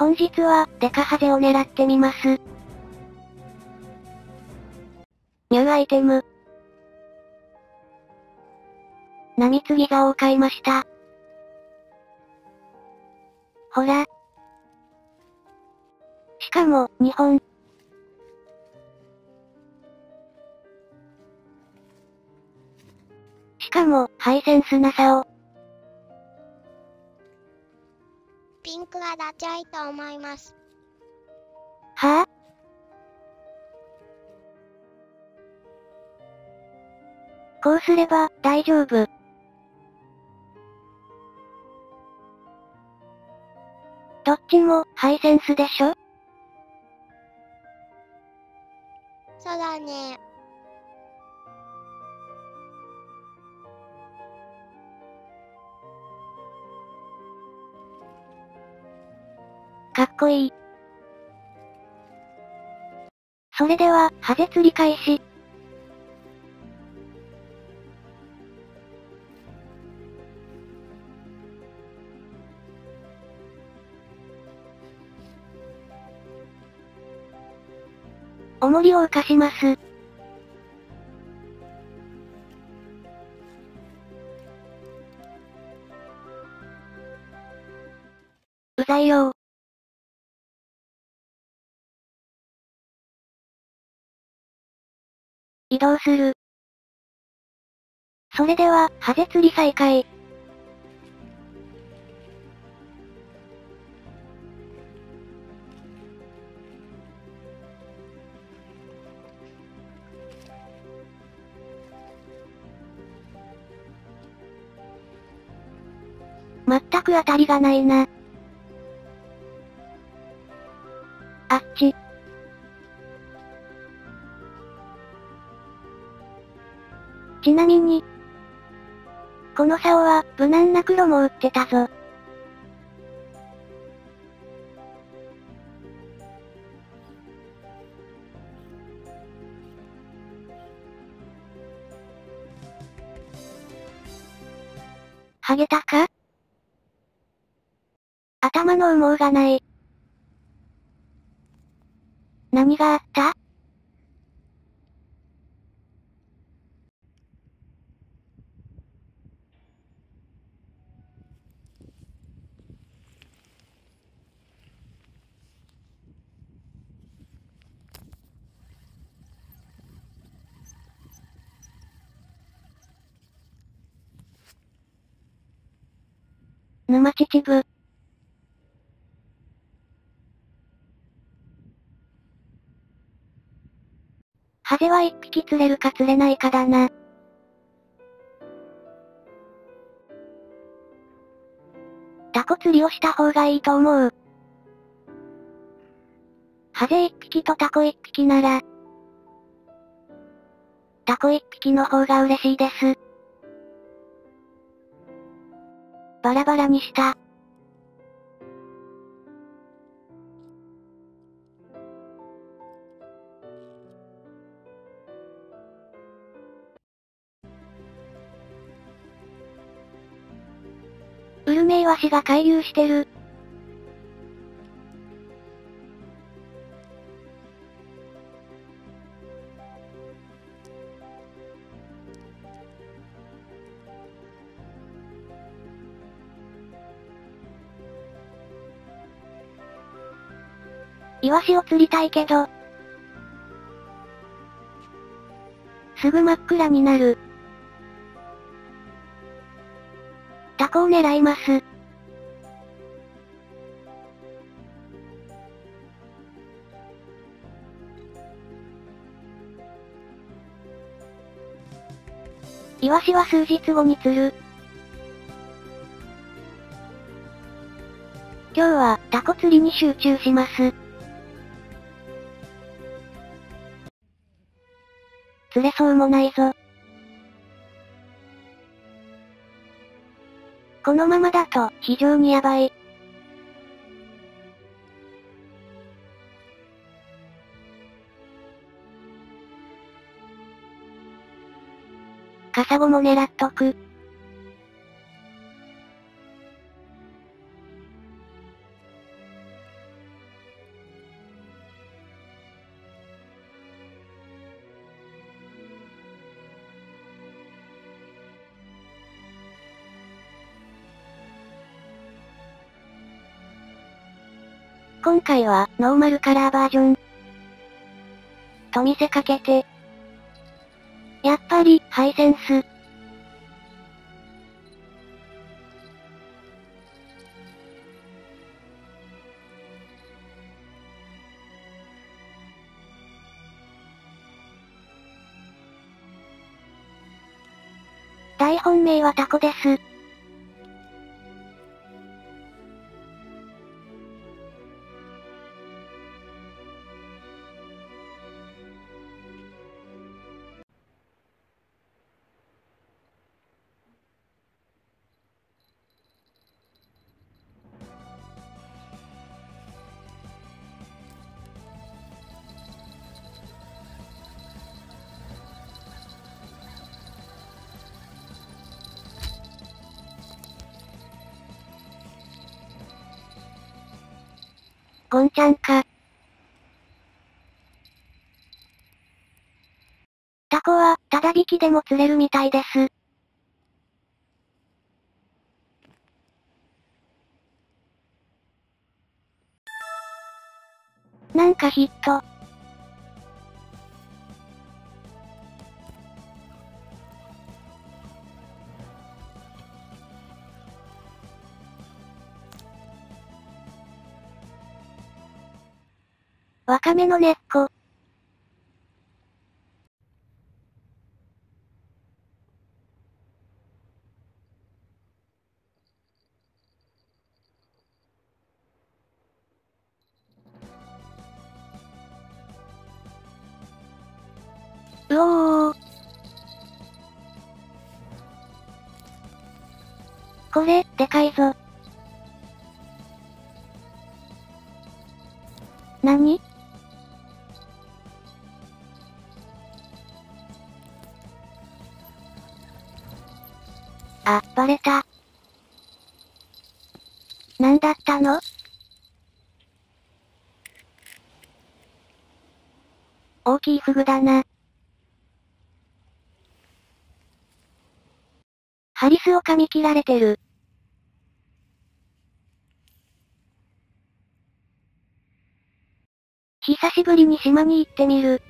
本日は、デカハゼを狙ってみます。ニューアイテム。波継ぎ竿を買いました。ほら。しかも、2本。しかも、ハイセンスな竿。 ピンクはダチョイと思います。 はぁ、こうすれば、大丈夫。どっちも、ハイセンスでしょ？ そうだね。 かっこいい。それでは、ハゼ釣り開始。重りを浮かします。うざいよー。移動する。それでは、ハゼ釣り再開。全く当たりがないな。あっち。ちなみに、この竿は、無難な黒も売ってたぞ。ハゲたか？頭の羽毛がない。何があった？沼秩父。ハゼは一匹釣れるか釣れないかだな。タコ釣りをした方がいいと思う。ハゼ一匹とタコ一匹なら、タコ一匹の方が嬉しいです。バラバラにした。ウルメイワシが回遊してる。イワシを釣りたいけど、すぐ真っ暗になる。タコを狙います。イワシは数日後に釣る。今日はタコ釣りに集中します。釣れそうもないぞ。このままだと非常にやばい。カサゴも狙っとく。 今回は、ノーマルカラーバージョン。と見せかけて。やっぱり、ハイセンス。大本命はタコです。ゴンちゃんか。タコは、ただ引きでも釣れるみたいです。なんかヒット。ワカメの根っこ。うおー。これ、でかいぞ。なに？あ、バレた。なんだったの？大きいフグだな。ハリスを噛み切られてる。久しぶりに島に行ってみる。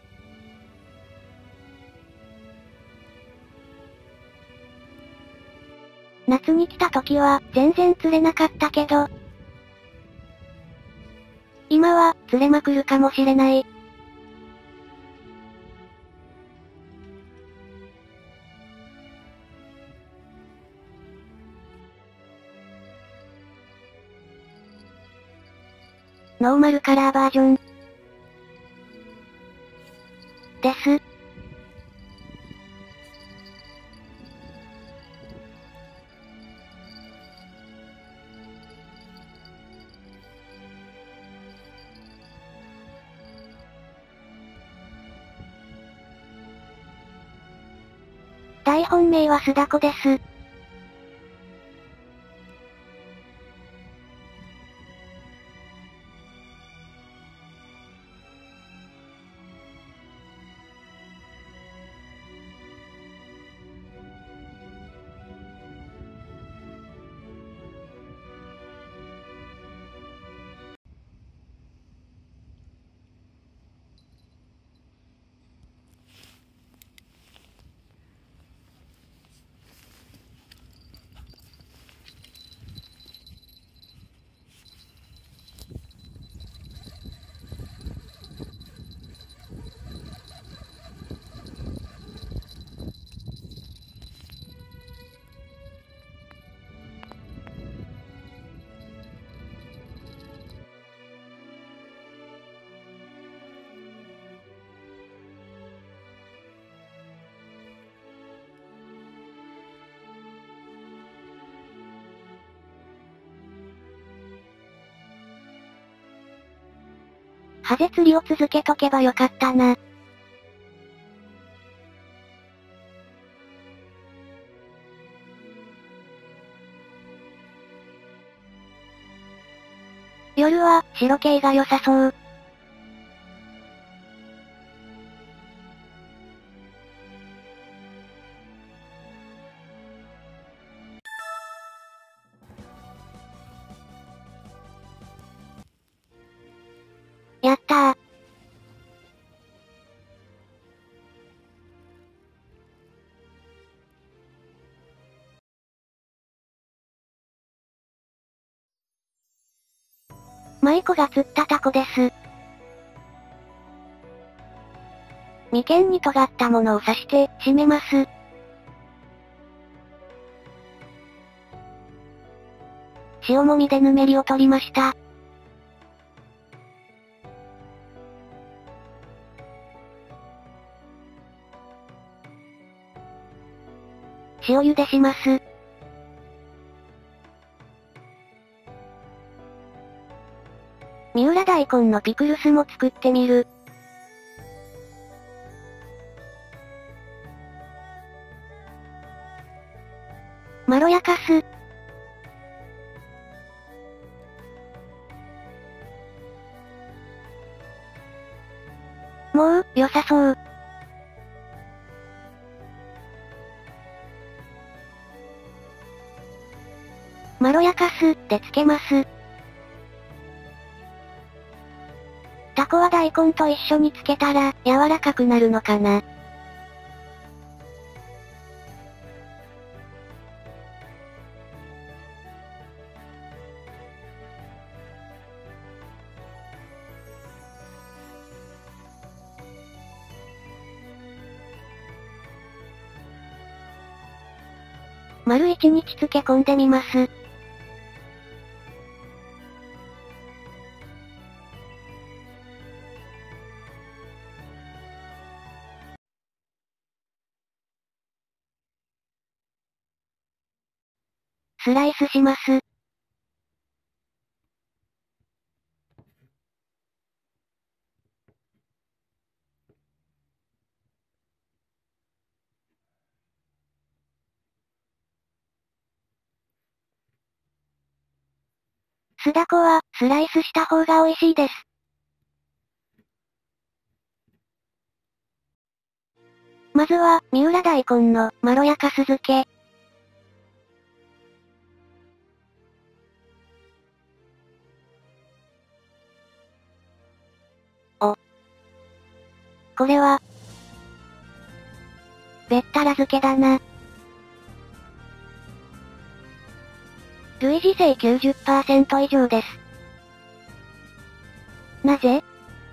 夏に来た時は全然釣れなかったけど、今は釣れまくるかもしれない。ノーマルカラーバージョン。です。大本命はスダコです。ハゼ釣りを続けとけばよかったな。夜は、白系が良さそう。 やったー。舞子が釣ったタコです。眉間に尖ったものを刺して、締めます。塩もみでぬめりを取りました。塩茹でします。三浦大根のピクルスも作ってみる。まろやかす。もう、良さそう。まろやかす、でつけます。タコは大根と一緒につけたら、柔らかくなるのかな。丸一日漬け込んでみます。スライスします。酢だこは、スライスした方が美味しいです。まずは、三浦大根の、まろやか酢漬け。お。これは、べったら漬けだな。類似性 90% 以上です。なぜ？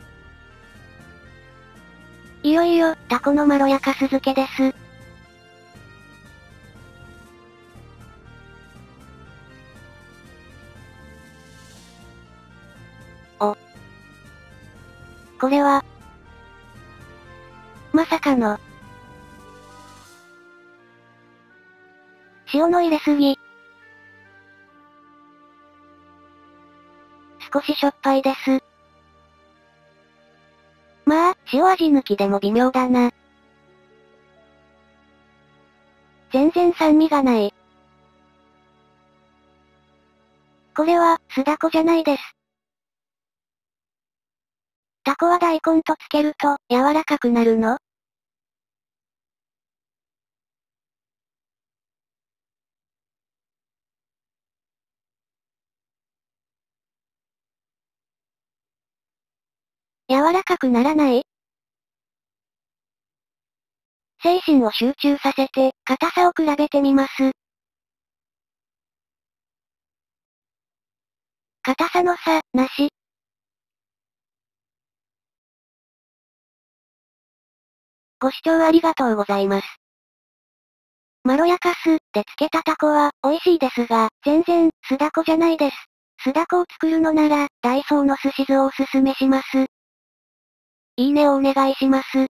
いよいよ、タコのまろやか酢漬けです。お。これは、まさかの、塩の入れすぎ。少ししょっぱいです。まあ、塩味抜きでも微妙だな。全然酸味がない。これは、酢だこじゃないです。タコは大根とつけると、柔らかくなるの？柔らかくならない？精神を集中させて、硬さを比べてみます。硬さの差、なし。ご視聴ありがとうございます。まろやか酢、でつけたタコは、美味しいですが、全然、酢だこじゃないです。酢だこを作るのなら、ダイソーの寿司酢をおすすめします。いいねをお願いします。